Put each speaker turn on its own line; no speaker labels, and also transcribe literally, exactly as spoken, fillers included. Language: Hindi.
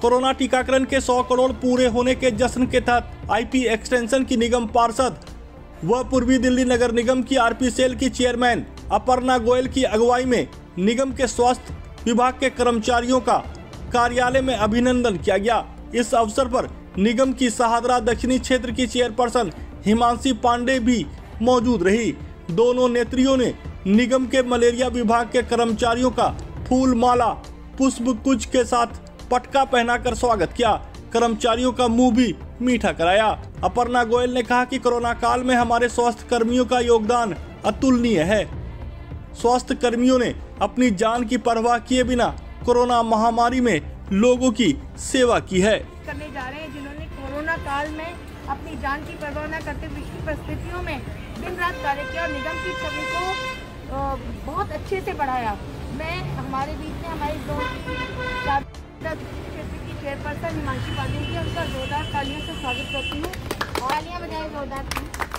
कोरोना टीकाकरण के सौ करोड़ पूरे होने के जश्न के तहत आईपी एक्सटेंशन की निगम पार्षद व पूर्वी दिल्ली नगर निगम की आरपी सेल की चेयरमैन अपर्णा गोयल की अगुवाई में निगम के स्वास्थ्य विभाग के कर्मचारियों का कार्यालय में अभिनंदन किया गया। इस अवसर पर निगम की सहादरा दक्षिणी क्षेत्र की चेयरपर्सन हिमांशी पांडे भी मौजूद रही। दोनों नेत्रियों ने निगम के मलेरिया विभाग के कर्मचारियों का फूल माला पुष्प गुच्छ के साथ पटका पहनाकर स्वागत किया। कर्मचारियों का मुंह भी मीठा कराया। अपर्णा गोयल ने कहा कि कोरोना काल में हमारे स्वास्थ्य कर्मियों का योगदान अतुलनीय है। स्वास्थ्य कर्मियों ने अपनी जान की परवाह किए बिना कोरोना महामारी में लोगों की सेवा की है।
करने जा रहे हैं जिन्होंने कोरोना काल में अपनी जान की परवाह न करते विश्व परिस्थितियों में दिन रात कार्य किया और निगम की छवि को बहुत अच्छे से बढ़ाया। मैं हमारे बीच में हमारे दो क्षेत्र की चेयरपर्सन हिमांशी पांडे जी उनका जोरदार तालियों से स्वागत करती हूँ। तालियां बजाएं जोरदार।